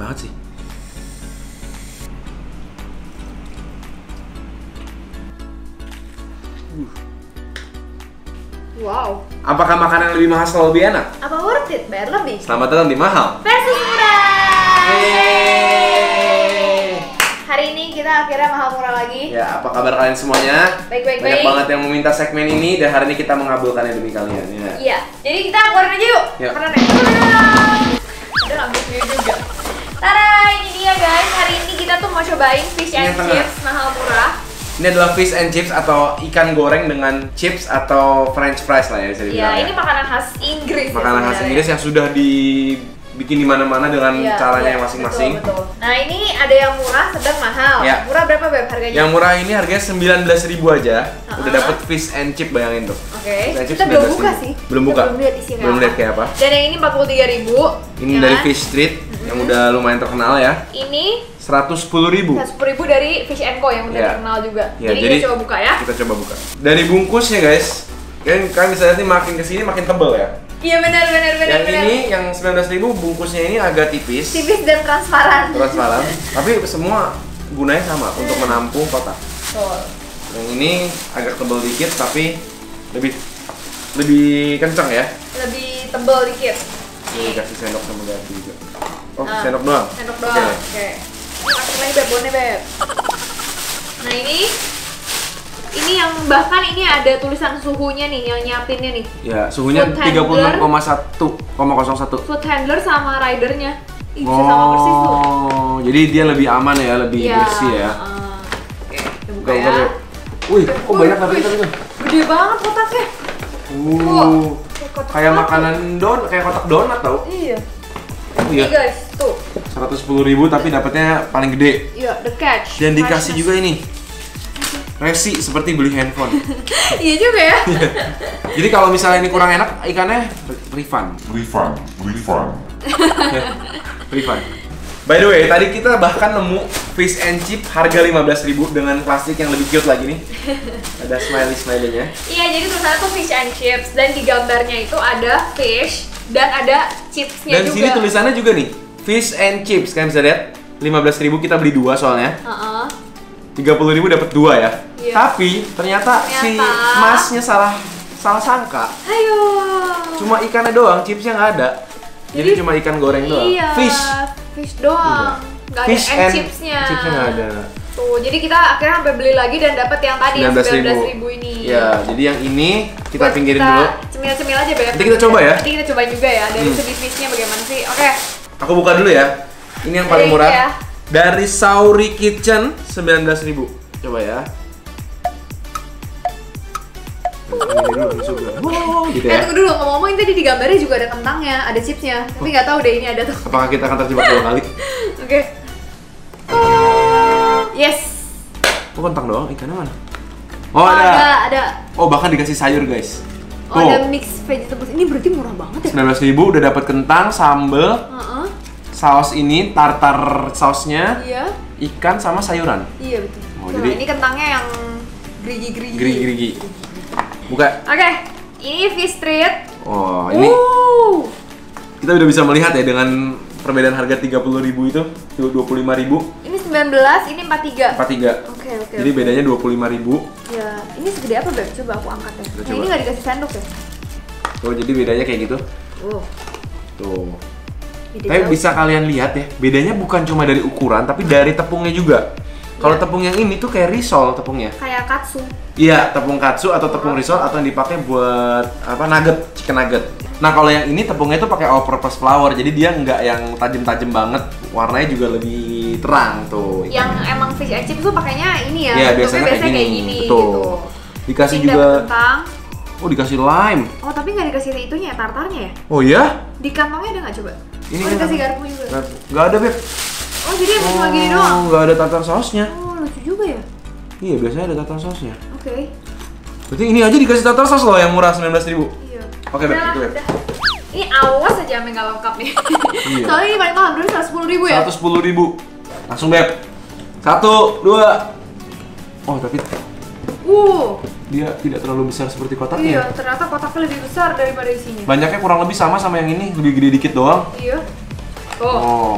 banget sih. Wow. Apakah makanan yang lebih mahal selalu lebih enak? Apa worth it? Bayar lebih? Selamat datang di Mahal Versus Murah. Yeay. Hari ini kita akhirnya mahal murah lagi. Ya, apa kabar kalian semuanya? Baik. Banyak banget yang meminta segmen ini dan hari ini kita mengabulkannya demi kalian ya. Iya. Jadi kita keluarin aja yuk. Yuk. Karena udah ngambil view juga. Tada, ini dia guys. Hari ini kita tuh mau cobain fish Ini yang and tengah. chips mahal murah. Ini adalah fish and chips atau ikan goreng dengan chips atau french fries lah ya bisa dibilang Iya, ini makanan khas Inggris. Makanan khas Inggris yang sudah dibikin di mana-mana dengan caranya yang masing-masing. Betul. Nah, ini ada yang murah, sedang mahal. Iya. Murah berapa Beb harganya? Yang murah ini harganya 19.000 aja. Udah dapet fish and chip, bayangin tuh. Oke. Fish and chips Kita belum 19.000. buka sih. Belum buka. Belum lihat isinya. Belum lihat kayak apa. Dan yang ini 43.000. Ini ya dari kan? Fish Street yang udah lumayan terkenal ya. Ini 110.000. 110.000 dari Fish & Co yang udah Iya. terkenal juga. Ya, jadi kita coba buka ya. Kita coba buka. Dari bungkusnya guys, kalian bisa lihat nih makin kesini makin tebel ya. Iya benar. Yang ini yang 19.000 bungkusnya ini agak tipis. Tipis dan transparan. Transparan. Tapi semua gunanya sama untuk menampung kotak. Betul. Yang ini agak tebel dikit tapi lebih kencang ya. Lebih tebal dikit. Ini dikasih sendok sama garpu juga. Oh, Nah, sendok doang. Sendok doang. Oke. Ini masukin lagi Beb, bonnya Beb. Nah ini yang bahkan ini ada tulisan suhunya nih, yang nyiapinnya nih. Ya, suhunya Food handler. 36,1,01. Food handler sama ridernya. Ih, bisa sama persis tuh. Oh, jadi dia lebih aman ya, lebih Iya, bersih ya. Oke, kita buka Buka, ya. buka, buka. Wih, kok banyak tapi itu. Gede banget kotaknya. Kayak makanan kayak kotak donat tau. Iya. Iya. Nih guys, tuh. 110.000 tapi dapatnya paling gede. Iya, the catch. Dan dikasih Freshness. juga ini resi seperti beli handphone. Iya juga ya. Jadi kalau misalnya ini kurang enak ikannya refund. Refund. By the way, tadi kita bahkan nemu fish and chip harga 15.000 dengan plastik yang lebih cute lagi nih. Ada smiley-smiley-nya. Iya, jadi tulisannya tuh fish and chips dan di gambarnya itu ada fish dan ada chipsnya Dan juga. sini tulisannya juga nih, fish and chips. Kalian bisa lihat, 15.000 kita beli 2 soalnya. 30.000 dapat 2 ya. Iya. Tapi ternyata si masnya salah sangka. Ayo. Cuma ikannya doang, chipsnya nggak ada. Jadi cuma ikan goreng doang. Iya. Fish doang. Nggak ada Fish and chipsnya. Chipsnya nggak ada. Tuh, jadi kita akhirnya sampai beli lagi dan dapat yang tadi yang 19.000 ini. Ya, jadi yang ini kita Buat pinggirin dulu. Cemil-cemil aja Beb. Nanti kita coba ya. Nanti kita coba juga ya dari segi fishnya bagaimana sih. Oke. Aku buka dulu ya. Ini yang paling Dari murah. ya. Dari Sauri Kitchen 19.000. Coba ya. Ini dulu langsung. Wow, gitu ya. Tunggu dulu, ngomong-ngomong ini tadi di gambarnya juga ada kentangnya, ada chipsnya. Tapi nggak tahu deh ini ada tuh. Apakah kita akan terjebak 2 kali? Oke. Yes. Oh, kentang doang, ikannya mana? Oh, ada. Ada. Oh, bahkan dikasih sayur, guys. Oh, ada mix vegetables. Ini berarti murah banget ya? 19.000 udah dapat kentang, sambel, Heeh. saus ini, tartar sausnya, Iya. ikan sama sayuran. Iya betul. Oh, Coba, jadi ini kentangnya yang gerigi-gerigi. gerigi-gerigi. Buka. Oke. Ini fish street. Oh, ini kita udah bisa melihat ya dengan perbedaan harga 30.000 itu 25.000. Ini 19, ini 43. 43. Oke. Jadi bedanya 25.000. Ya, ini segede apa Beb? Coba aku angkat ya. Kita Nah, coba. ini nggak dikasih sendok ya? Tuh, jadi bedanya kayak gitu. Tuh. Beda Tapi jauh. bisa kalian lihat ya, bedanya bukan cuma dari ukuran tapi dari tepungnya juga. Kalau tepung yang ini tuh kayak risol tepungnya. Kayak katsu. Iya, tepung katsu atau tepung risol atau yang dipakai buat apa nugget, chicken nugget. Nah, kalau yang ini tepungnya itu pakai all purpose flour. Jadi dia nggak yang tajam-tajam banget, warnanya juga lebih terang tuh. Yang emang fish and chips tuh pakainya ini ya. Iya, bentuknya biasanya kayak gini. Betul. gitu. Dikasih Ini juga dapet kentang. Oh, dikasih lime. Oh, tapi nggak dikasih itunya ya, tartarnya ya? Oh iya? Di kantongnya ada nggak coba? Ini Oh, kan dikasih garpu juga. Nggak ada, Beb. Oh, jadi emang cuma gini doang? Oh, nggak ada tartar sausnya. Oh, lucu juga ya? Iya, biasanya ada tartar sausnya. Oke. Berarti ini aja dikasih tartar saus loh yang murah 19.000. Iya. Oke, Beb, Udah, itu, Beb. udah. Ini awas aja sampai nggak lengkap nih. Iya. Soalnya ini paling mahal, dulu 110.000 ya? 110.000. Langsung, Beb. 1, 2. Oh, tapi dia tidak terlalu besar seperti Iya, kotaknya. ternyata kotaknya lebih besar daripada isinya. Banyaknya kurang lebih sama yang ini, lebih gede dikit doang. Iya. Oh. Oh.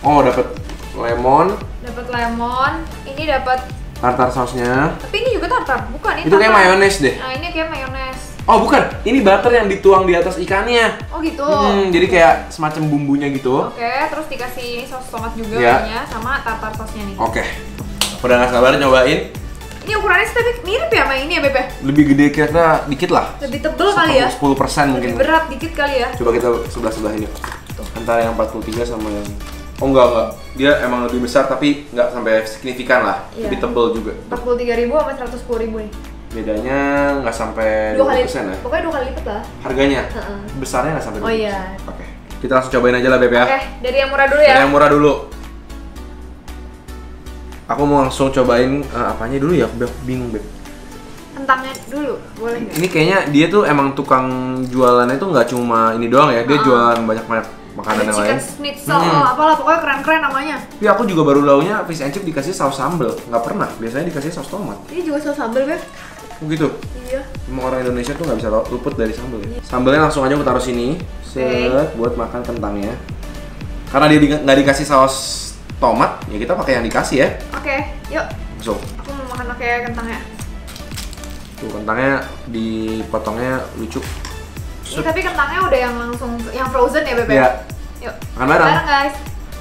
Oh, dapat lemon, Dapat lemon, ini dapat. tartar sausnya. Tapi ini juga tartar, bukan ini? Itu kayak tartar. mayones deh. Nah ini kayak mayones. Oh bukan, ini butter yang dituang di atas ikannya. Oh gitu. Jadi kayak semacam bumbunya gitu. Oke, terus dikasih saus tomat juga Ya. kayaknya sama tartar sausnya nih. Oke. Udah nggak sabar nyobain. Ini ukurannya sih tapi mirip ya sama ini ya Beb? Lebih gede kira-kira dikit lah. Lebih tebel kali ya? 10% mungkin. Lebih berat dikit kali ya? Coba kita sebelah-sebelah ini. Antara yang 43 sama yang... Oh enggak. Dia emang lebih besar tapi nggak sampai signifikan lah. Iya. Lebih tebel juga. 43.000 sama 110.000 nih. Bedanya nggak sampai 2 kali, 20% ya. pokoknya 2 kali lipat lah. Harganya? Heeh. Besarnya nggak sampai 20%. Oh iya. Oke. Kita langsung cobain aja lah Beb ya. Oke, dari yang murah dulu ya. Dari yang murah dulu. Aku mau langsung cobain apanya dulu ya, aku bingung Beb. Kentangnya dulu, boleh nggak? Ini kayaknya dia tuh emang tukang jualannya tuh nggak cuma ini doang ya, dia jualan banyak-banyak makanan Ada yang chicken lain. schnitzel, apalah pokoknya keren-keren namanya. Tapi aku juga baru taunya fish and chip dikasih saus sambal, nggak pernah. Biasanya dikasih saus tomat. Ini juga saus sambal Beb. Oh gitu. Iya. Emang orang Indonesia tuh nggak bisa luput dari sambal ya. Sambalnya langsung aja aku taruh sini, set buat makan kentangnya. Karena dia nggak dikasih saus tomat, ya kita pakai yang dikasih ya. Oke, yuk. Langsung. Aku mau makan pakai kentangnya. Tuh kentangnya dipotongnya lucu. Ini tapi kentangnya udah yang langsung yang frozen ya Beb? Iya. Yuk. Makan bareng. Guys.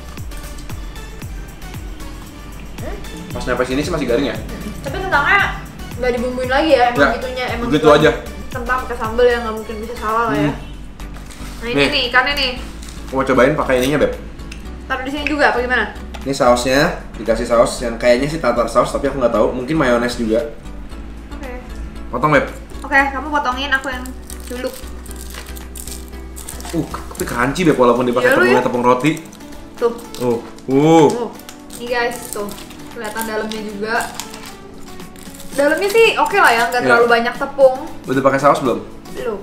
Pas nyampe sini sih masih garing ya. Tapi kentangnya nggak dibumbuin lagi ya, emang Ya, gitunya emang begitu gitu aja. Kentang pakai sambal ya nggak mungkin bisa salah lah ya. Nah ini Nih. nih ikannya nih. Aku mau cobain pakai ininya Beb. Taruh di sini juga apa gimana? Ini sausnya, dikasih saus yang kayaknya sih tartar saus tapi aku nggak tahu, mungkin mayones juga. Oke. Potong Beb. Oke, kamu potongin aku yang culuk. Tapi crunchy Beb walaupun dipakai Iya, lu tepungnya ya. tepung roti. Tuh. Oh. Nih guys, tuh. Kelihatan dalamnya juga. Dalamnya sih oke lah ya, nggak Iya. terlalu banyak tepung. Udah pakai saus belum? Belum.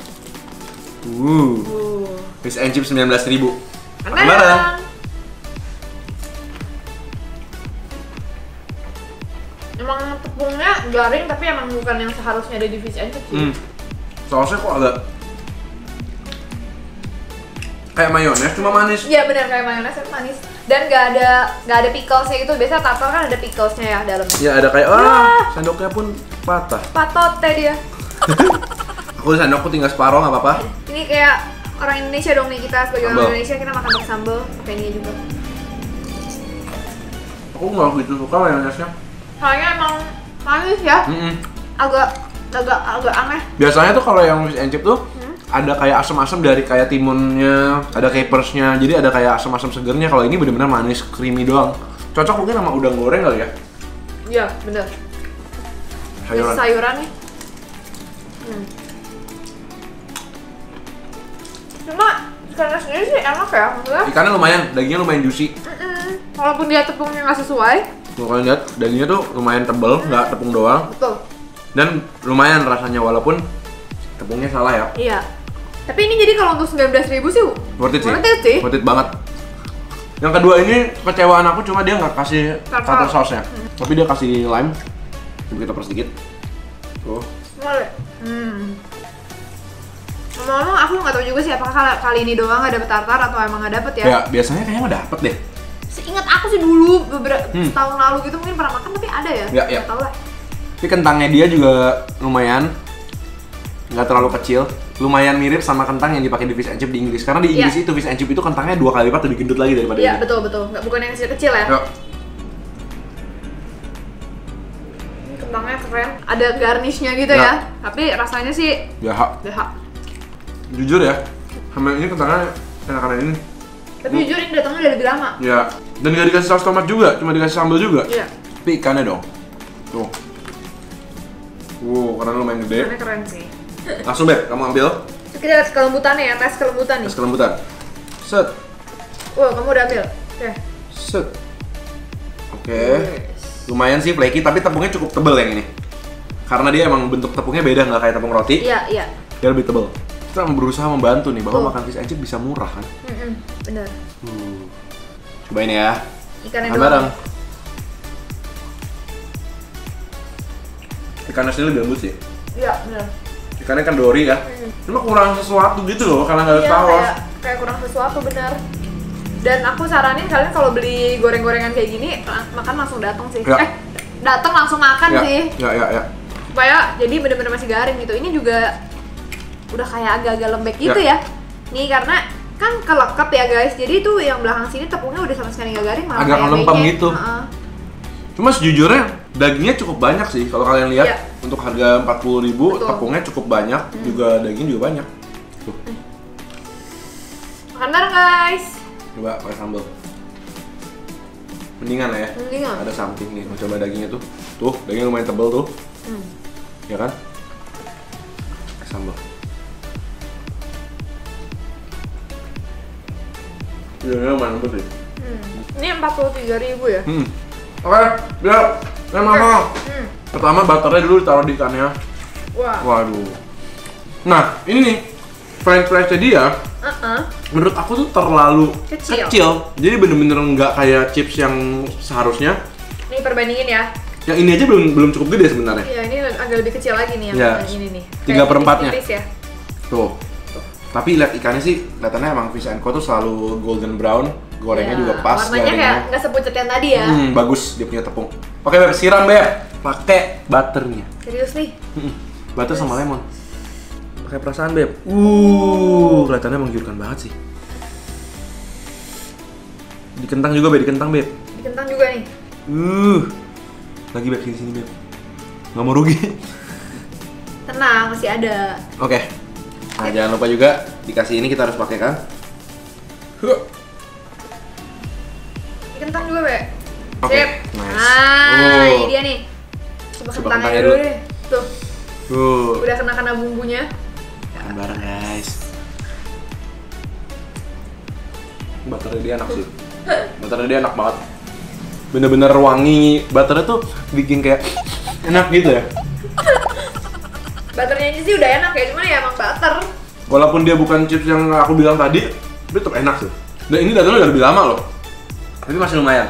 Fish and chip 19.000. Makan Bareng. bareng. Emang tepungnya garing tapi emang bukan yang seharusnya ada di fish and chips sih. Sausnya kok agak kayak mayones cuma manis. Iya benar kayak mayones tapi manis dan nggak ada picklesnya gitu. Biasa tartar kan ada picklesnya ya dalamnya. Ya ada kayak sendoknya pun patah. Patote dia. Aku sendokku tinggal separuh nggak apa-apa. Ini kayak orang Indonesia dong nih, kita sebagai Sambal. orang Indonesia kita makan pakai sambal, pakai ini juga. Aku nggak gitu suka mayonesnya. Soalnya emang manis ya, agak aneh. Biasanya tuh kalau yang fish and chip tuh ada kayak asam-asam dari kayak timunnya, ada capersnya, jadi ada kayak asam-asam segernya. Kalau ini benar-benar manis, creamy doang. Cocok mungkin sama udang goreng kali ya. Iya bener. Sayuran. Sayuran nih. Cuma ikannya sendiri sih enak ya, maksudnya. Ikannya lumayan, dagingnya lumayan juicy. Walaupun dia tepungnya nggak sesuai, Tuh kalian lihat, dagingnya tuh lumayan tebel, nggak tepung doang. betul. Dan lumayan rasanya walaupun tepungnya salah ya. Iya. Tapi ini jadi kalau untuk 19.000 sih Worth it sih. Worth it sih. Worth it banget. Yang kedua ini kecewaan aku cuma dia nggak kasih tartar sausnya. Tapi dia kasih lime. Coba kita per sedikit. Tuh. boleh. Ngomong-ngomong aku nggak tahu juga sih apakah kali ini doang nggak dapet tartar atau emang nggak dapet ya. Ya, biasanya kayaknya nggak dapet deh. Seingat aku sih dulu beberapa setahun lalu gitu mungkin pernah makan tapi ada ya. Ya, ya. Nggak tahu lah. Tapi kentangnya dia juga lumayan. Nggak terlalu kecil. Lumayan mirip sama kentang yang dipakai di fish and chip di Inggris. Karena di Inggris itu fish and chip itu kentangnya 2 kali lipat lebih gendut lagi daripada Iya ini. betul. Nggak bukan yang kecil-kecil ya. Yuk. Ini kentangnya keren. Ada garnishnya gitu Ya. ya. Tapi rasanya sih Ya, dahak. jujur ya. Sama ini kentangnya enakan yang ini. Tapi jujur ini datangnya udah lebih lama. Ya. Dan nggak dikasih saus tomat juga, cuma dikasih sambal juga. Iya. Tapi ikannya dong. Tuh. Wow, karena lumayan gede. Ikannya keren sih. Langsung Beb, kamu ambil Terus kita lihat kelembutannya ya, tes kelembutan nih. es kelembutan. Set, Wah, kamu udah ambil. Oke. set. Oke. Lumayan sih flaky, tapi tepungnya cukup tebel yang ini. Karena dia emang bentuk tepungnya beda, nggak kayak tepung roti. Iya. Dia lebih tebel. Kita berusaha membantu nih bahwa Betul. makan fish and chip bisa murah kan. Bener. Cobain ya. Ikannya Makan doang. bareng. Ikannya sendiri lebih lembut sih. Iya, bener. Ikannya kan dori ya. Cuma kurang sesuatu gitu loh, karena nggak ada Iya, saus. kayak kurang sesuatu bener. Dan aku saranin kalian kalau beli goreng-gorengan kayak gini makan langsung datang sih. Ya. Datang langsung makan Ya, sih. ya. Supaya jadi bener-bener masih garing gitu. Ini juga udah kayak agak-agak lembek gitu ya. Nih karena kan kelekep ya guys. Jadi tuh yang belakang sini tepungnya udah sama sekali nggak garing, malah Agak kayak lempem becek. gitu. Cuma sejujurnya dagingnya cukup banyak sih kalau kalian lihat. Iya. Untuk harga 40.000 Betul. tepungnya cukup banyak, juga daging juga banyak. Tuh, Makan bareng guys. coba pakai sambal. Mendingan lah ya. Mendingan. Ada something nih, mau coba dagingnya tuh. Tuh, dagingnya lumayan tebel tuh. Ya kan? Pakai sambal. Dagingnya lumayan lembut sih. Ini 43.000 ya. Oke, biar mahal. Pertama butternya dulu ditaruh di ikannya. Wah. Waduh. Nah, ini nih French fries-nya dia. Menurut aku tuh terlalu Kecil. Jadi bener-bener nggak kayak chips yang seharusnya. Nih perbandingin ya. Yang ini aja belum cukup gede sebenarnya. Iya, ini agak lebih kecil lagi nih yang Ya. ini nih. 3/4-nya. Tipis ya. Tuh. Tapi lihat ikannya sih, kelihatannya emang Fish & Co tuh selalu golden brown. Gorengnya Ya, juga pas. warnanya kayak garingnya. nggak sepucet yang tadi ya. Bagus dia punya tepung. Pakai Beb, siram Beb. Pakai butternya. Serius nih. Butter sama lemon. Pakai perasaan Beb. Kelihatannya menggiurkan banget sih. Dikentang juga Beb, dikentang Beb. Dikentang juga nih. Lagi Beb, sini Beb. Nggak mau rugi. Tenang, masih ada. Oke. Nah, jangan lupa juga dikasih ini kita harus pakai kan. Dikentang juga, Be. Oke, Sip. nice. Nah, ini dia nih. Coba Coba kentangnya kentangnya dulu dulu. deh. Tuh, udah kena bumbunya. Makan bareng guys. Butternya dia enak sih. Butternya dia enak banget. Bener-bener wangi. Butternya tuh bikin kayak enak gitu ya. Butternya aja sih udah enak ya, cuman ya emang butter. Walaupun dia bukan chips yang aku bilang tadi, tapi tetap enak sih. Dan ini datangnya udah lebih lama loh. Tapi masih lumayan.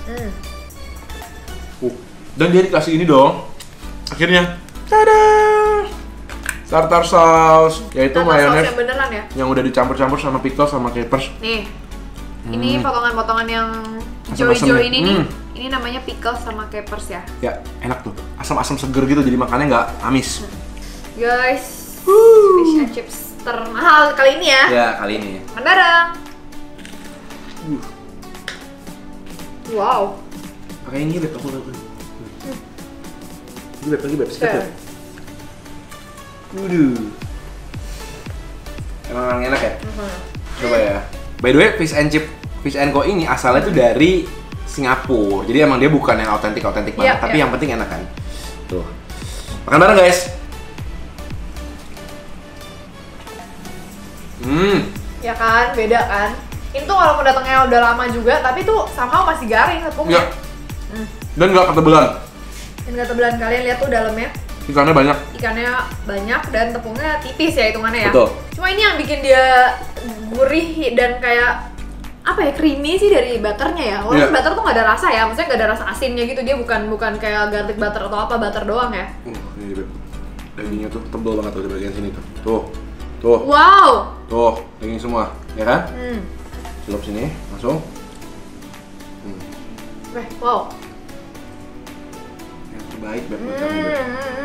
Dan dia dikasih ini dong. Akhirnya, tada! Tartar sauce, yaitu Tartar mayones sauce yang beneran ya. yang udah dicampur-campur sama pickle sama capers. Nih, ini potongan-potongan yang Asam-asam hijau-hijau ya? ini nih. Ini namanya pickle sama capers ya. Ya, enak tuh. Asam-asam seger gitu, jadi makannya nggak amis. Guys, fish and chips termahal kali ini ya. Ya, kali ini. Makan bareng. Wow. Pakai ini, Beb. Aku lagi, Beb. Sikat, Beb. Emang enak ya? Coba ya. By the way, Fish and Co ini asalnya tuh dari Singapura. Jadi emang dia bukan yang autentik banget, tapi yang penting enak kan. Tuh. Makan bareng, guys. Ya kan, beda kan. Ini tuh walaupun datangnya udah lama juga, tapi tuh somehow masih garing tepungnya. Ya. Dan nggak ketebelan. Dan nggak tebelan, kalian lihat tuh dalamnya. Ikannya banyak. Ikannya banyak dan tepungnya tipis ya hitungannya ya. Betul. Cuma ini yang bikin dia gurih dan kayak apa ya, creamy sih dari butternya ya. Walaupun butter tuh nggak ada rasa ya, maksudnya nggak ada rasa asinnya gitu. Dia bukan kayak garlic butter atau apa, butter doang ya. Ini Beb. Dagingnya tuh tebel banget tuh di bagian sini tuh. Tuh. Wow. Tuh, daging semua, ya kan? Hmm. Celup sini, langsung. Wow. Yang terbaik Beb buat kamu, Beb.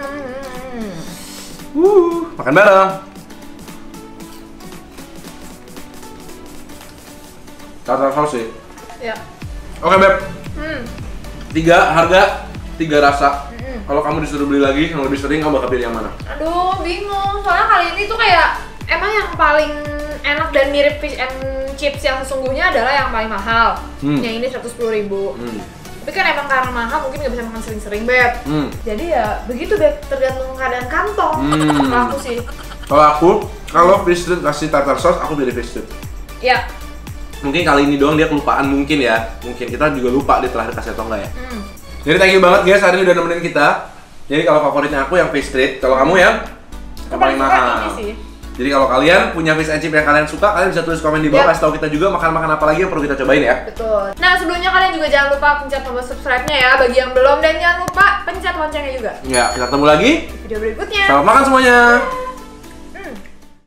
Hmm. Makan bareng. Tartar sauce sih. Ya. Oke Beb, Hmm. 3 harga, 3 rasa. Kalau kamu disuruh beli lagi yang lebih sering, kamu bakal pilih yang mana? Aduh, bingung. Soalnya kali ini tuh kayak emang yang paling enak dan mirip fish and chips yang sesungguhnya adalah yang paling mahal. Yang ini 110.000. Tapi kan emang karena mahal mungkin nggak bisa makan sering-sering, Beb. Jadi ya begitu, Beb, tergantung keadaan kantong. Kalau aku sih. Kalau fish street kasih tartar sauce, aku pilih fish street. Ya. Mungkin kali ini doang dia kelupaan mungkin ya. Mungkin kita juga lupa dia terakhir kasih atau enggak ya. Jadi thank you banget guys, hari ini udah nemenin kita. Jadi kalau favoritnya aku yang fish street, kalau kamu yang paling mahal. Ini sih. Jadi kalau kalian punya fish and chip yang kalian suka, kalian bisa tulis komen di bawah, kasih tahu kita juga makan-makan apa lagi yang perlu kita cobain ya. Betul. Nah, sebelumnya kalian juga jangan lupa pencet tombol subscribe-nya ya bagi yang belum, dan jangan lupa pencet loncengnya juga. Ya, kita ketemu lagi Video berikutnya. Selamat makan semuanya.